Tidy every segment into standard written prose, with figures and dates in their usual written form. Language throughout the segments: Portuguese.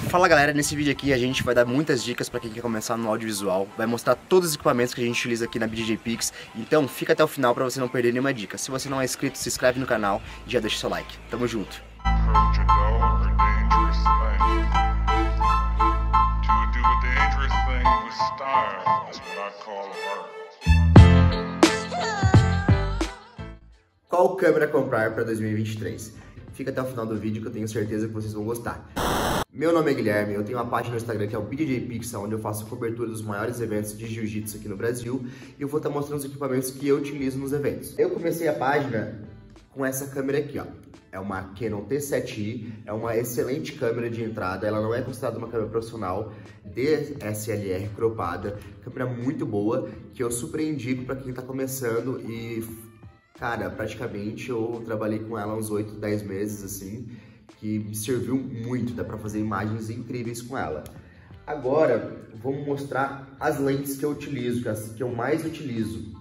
Fala galera, nesse vídeo aqui a gente vai dar muitas dicas para quem quer começar no audiovisual, vai mostrar todos os equipamentos que a gente utiliza aqui na BJJ Pix, então fica até o final para você não perder nenhuma dica. Se você não é inscrito, se inscreve no canal e já deixa seu like. Tamo junto! Qual câmera comprar para 2023? Fica até o final do vídeo que eu tenho certeza que vocês vão gostar. Meu nome é Guilherme, eu tenho uma página no Instagram que é o BJJ Pix, onde eu faço cobertura dos maiores eventos de jiu-jitsu aqui no Brasil e eu vou estar mostrando os equipamentos que eu utilizo nos eventos. Eu comecei a página com essa câmera aqui, ó. É uma Canon T7i, é uma excelente câmera de entrada, ela não é considerada uma câmera profissional, DSLR cropada, câmera muito boa, que eu super indico para quem está começando e, cara, praticamente eu trabalhei com ela uns 8, 10 meses, assim, que me serviu muito, dá para fazer imagens incríveis com ela. Agora, vamos mostrar as lentes que eu utilizo, que eu mais utilizo.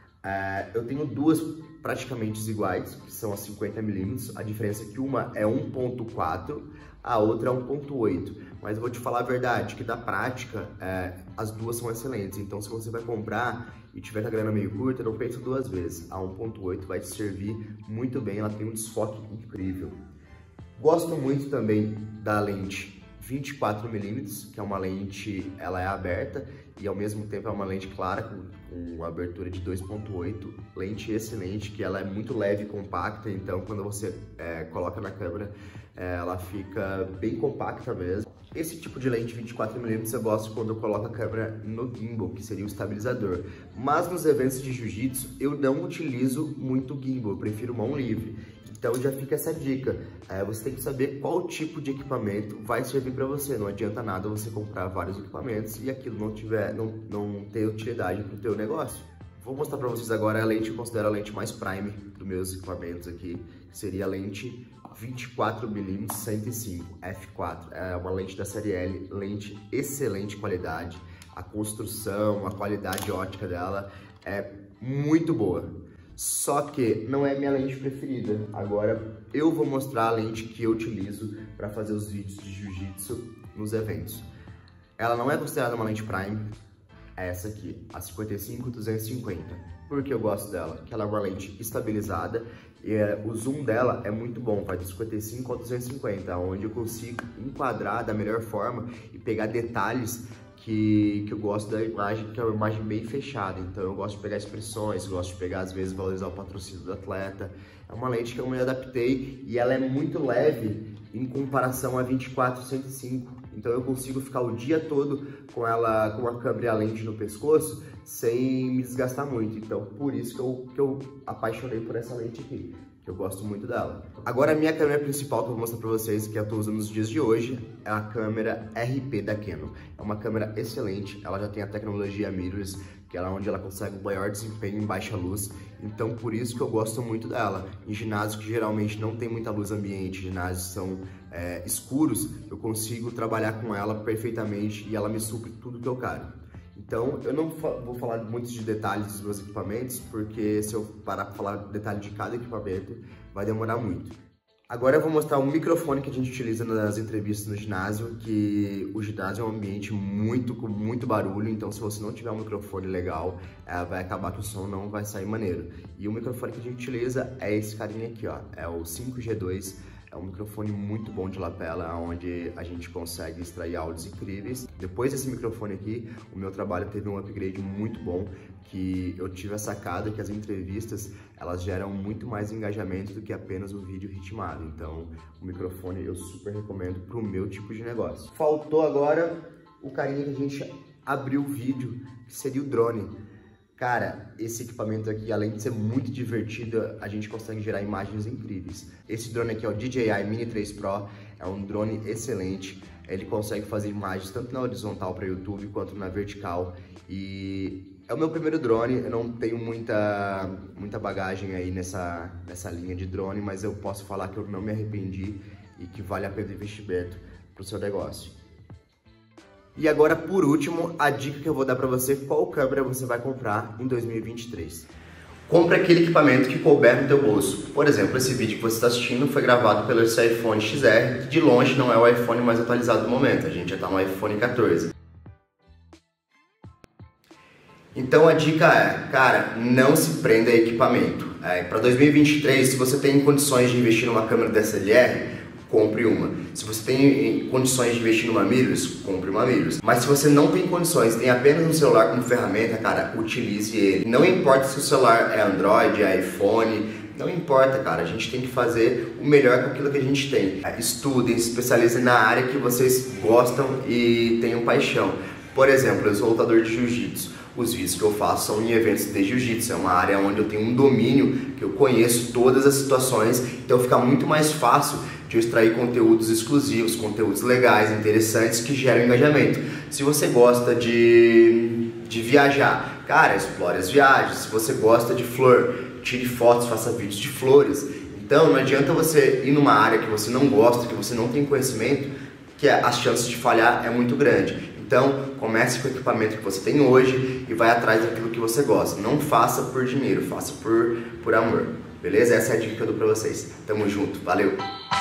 Eu tenho duas praticamente iguais, que são a 50mm, a diferença é que uma é 1.4, a outra é 1.8, mas eu vou te falar a verdade, que da prática, as duas são excelentes, então se você vai comprar e tiver com a grana meio curta, não pense duas vezes, a 1.8 vai te servir muito bem, ela tem um desfoque incrível. Gosto muito também da lente 24mm, que é uma lente, ela é aberta e ao mesmo tempo é uma lente clara com abertura de 2.8, lente excelente, que ela é muito leve e compacta, então quando você coloca na câmera, ela fica bem compacta mesmo. Esse tipo de lente 24mm eu gosto quando eu coloco a câmera no gimbal, que seria o estabilizador. Mas nos eventos de jiu-jitsu eu não utilizo muito gimbal, eu prefiro mão livre. Então já fica essa dica, você tem que saber qual tipo de equipamento vai servir para você. Não adianta nada você comprar vários equipamentos e aquilo não ter utilidade para o teu negócio. Vou mostrar para vocês agora a lente que eu considero a lente mais prime dos meus equipamentos aqui, que seria a lente 24mm 105 f4. É uma lente da série L, lente excelente qualidade, a construção, a qualidade ótica dela é muito boa. Só que não é minha lente preferida. Agora eu vou mostrar a lente que eu utilizo para fazer os vídeos de jiu-jitsu nos eventos. Ela não é considerada uma lente prime, é essa aqui, a 55-250. Por que eu gosto dela? Porque ela é uma lente estabilizada e o zoom dela é muito bom, vai de 55 a 250, onde eu consigo enquadrar da melhor forma e pegar detalhes que eu gosto da imagem, que é uma imagem bem fechada. Então eu gosto de pegar expressões, gosto de pegar às vezes valorizar o patrocínio do atleta. É uma lente que eu me adaptei e ela é muito leve em comparação a 24-105. Então eu consigo ficar o dia todo com ela, com a câmera e a lente no pescoço sem me desgastar muito. Então por isso que eu apaixonei por essa lente aqui, que eu gosto muito dela. Agora a minha câmera principal que eu vou mostrar pra vocês, que eu tô usando nos dias de hoje, é a câmera RP da Canon. É uma câmera excelente, ela já tem a tecnologia mirrorless, que é onde ela consegue um maior desempenho em baixa luz, então por isso que eu gosto muito dela. Em ginásios que geralmente não tem muita luz ambiente, ginásios são escuros, eu consigo trabalhar com ela perfeitamente e ela me supre tudo que eu quero. Então, eu não vou falar muito de detalhes dos meus equipamentos, porque se eu parar para falar detalhe de cada equipamento, vai demorar muito. Agora eu vou mostrar um microfone que a gente utiliza nas entrevistas no ginásio, que o ginásio é um ambiente com muito barulho, então se você não tiver um microfone legal, vai acabar que o som não vai sair maneiro. E o microfone que a gente utiliza é esse carinha aqui, ó, é o 5G2. É um microfone muito bom de lapela, onde a gente consegue extrair áudios incríveis. Depois desse microfone aqui, o meu trabalho teve um upgrade muito bom, que eu tive a sacada que as entrevistas, elas geram muito mais engajamento do que apenas o vídeo ritmado. Então, o microfone eu super recomendo para o meu tipo de negócio. Faltou agora o carinha que a gente abriu o vídeo, que seria o drone. Cara, esse equipamento aqui, além de ser muito divertido, a gente consegue gerar imagens incríveis. Esse drone aqui é o DJI Mini 3 Pro, é um drone excelente. Ele consegue fazer imagens tanto na horizontal para YouTube quanto na vertical. E é o meu primeiro drone, eu não tenho muita bagagem aí nessa linha de drone, mas eu posso falar que eu não me arrependi e que vale a pena o investimento para o seu negócio. E agora, por último, a dica que eu vou dar para você, qual câmera você vai comprar em 2023. Compre aquele equipamento que couber no teu bolso. Por exemplo, esse vídeo que você está assistindo foi gravado pelo esse iPhone XR, que de longe não é o iPhone mais atualizado do momento, a gente já está no iPhone 14. Então a dica é, cara, não se prenda a equipamento. Para 2023, se você tem condições de investir numa câmera DSLR, compre uma. Se você tem condições de investir numa mirrorless, compre uma mirrorless. Mas se você não tem condições, tem apenas um celular como ferramenta, cara, utilize ele. Não importa se o celular é Android, é iPhone, não importa, cara. A gente tem que fazer o melhor com aquilo que a gente tem. Estudem, se especializem na área que vocês gostam e tenham paixão. Por exemplo, eu sou lutador de jiu-jitsu. Os vídeos que eu faço são em eventos de jiu-jitsu, é uma área onde eu tenho um domínio, que eu conheço todas as situações, então fica muito mais fácil de eu extrair conteúdos exclusivos, conteúdos legais, interessantes, que geram engajamento. Se você gosta de viajar, cara, explore as viagens. Se você gosta de flor, tire fotos, faça vídeos de flores. Então não adianta você ir numa área que você não gosta, que você não tem conhecimento, que as chances de falhar é muito grande. Então, comece com o equipamento que você tem hoje e vai atrás daquilo que você gosta. Não faça por dinheiro, faça por amor. Beleza? Essa é a dica que eu dou pra vocês. Tamo junto. Valeu!